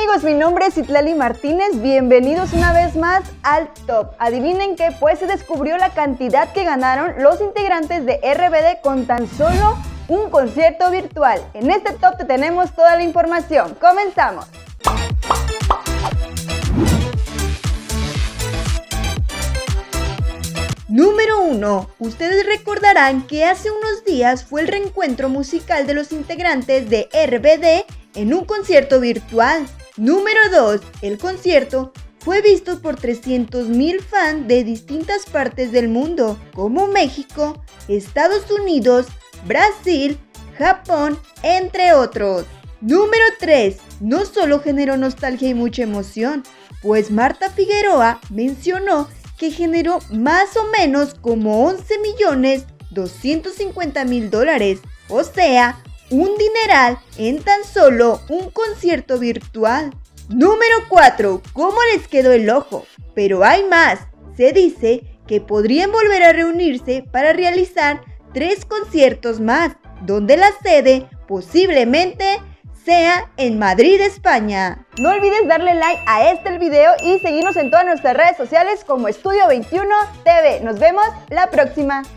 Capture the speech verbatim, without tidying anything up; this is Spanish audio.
amigos, mi nombre es Citlali Martínez, bienvenidos una vez más al Top. Adivinen qué, pues se descubrió la cantidad que ganaron los integrantes de R B D con tan solo un concierto virtual. En este Top te tenemos toda la información, comenzamos. Número uno. Ustedes recordarán que hace unos días fue el reencuentro musical de los integrantes de R B D en un concierto virtual. Número dos. El concierto fue visto por trescientos mil fans de distintas partes del mundo, como México, Estados Unidos, Brasil, Japón, entre otros. Número tres. No solo generó nostalgia y mucha emoción, pues Marta Figueroa mencionó que generó más o menos como once millones doscientos cincuenta mil dólares, o sea, un dineral en tan solo un concierto virtual. Número cuatro. ¿Cómo les quedó el ojo? Pero hay más. Se dice que podrían volver a reunirse para realizar tres conciertos más, donde la sede posiblemente sea en Madrid, España. No olvides darle like a este el video y seguirnos en todas nuestras redes sociales como Estudio veintiuno T V. Nos vemos la próxima.